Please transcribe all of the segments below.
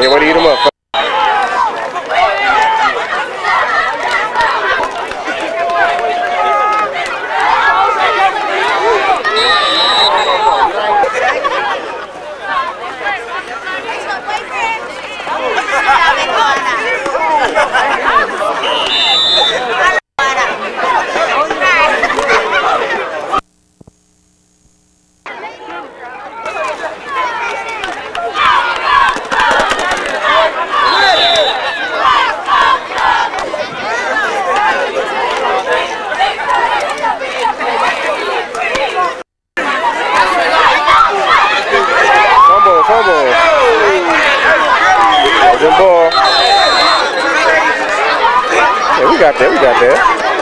Yeah, way to eat them up. We got that.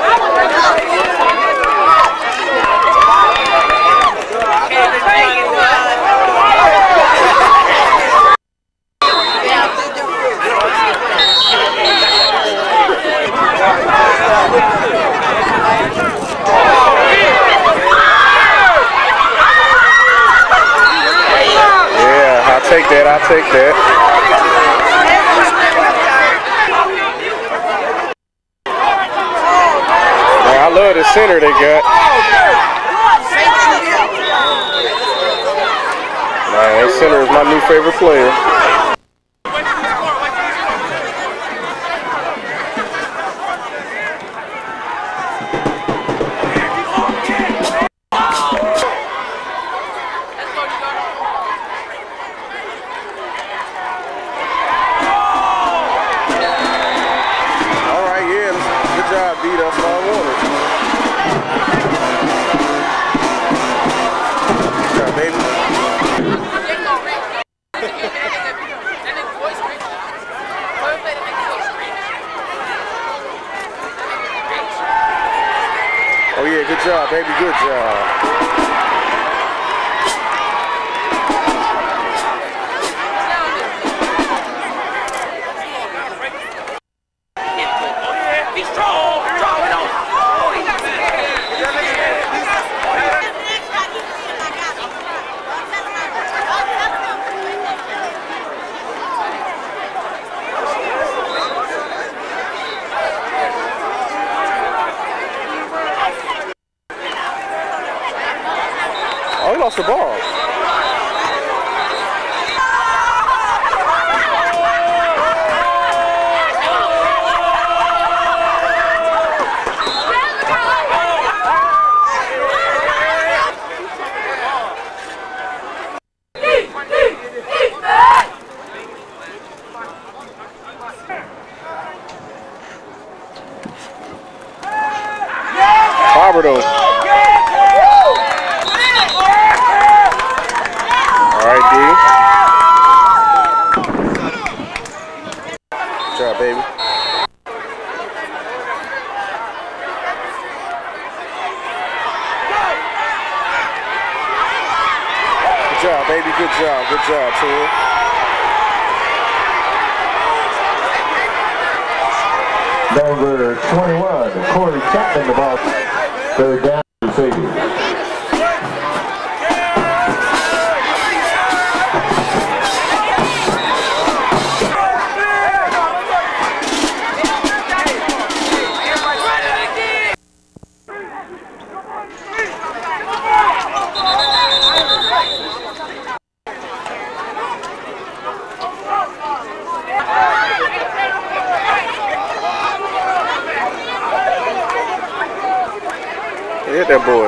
Yeah, I'll take that. I love the center they got. Man, that center is my new favorite player. All right, yeah, good job, B. That's all I wanted. Baby. Oh yeah, good job, baby, good job. Be strong, Oh, he lost the ball. Barberto. All right, D. Good job, baby. Good job, baby. Good job, Tua. Number 21, Corey Chapman, the ball. Third down to Sadie. Hit that boy.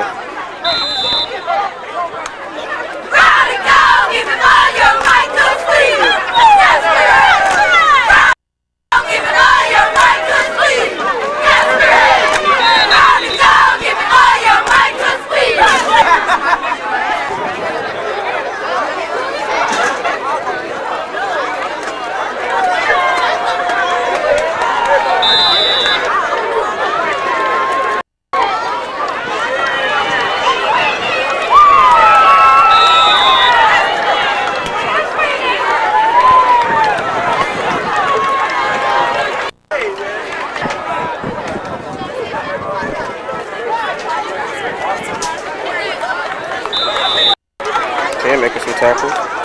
Making some tackles.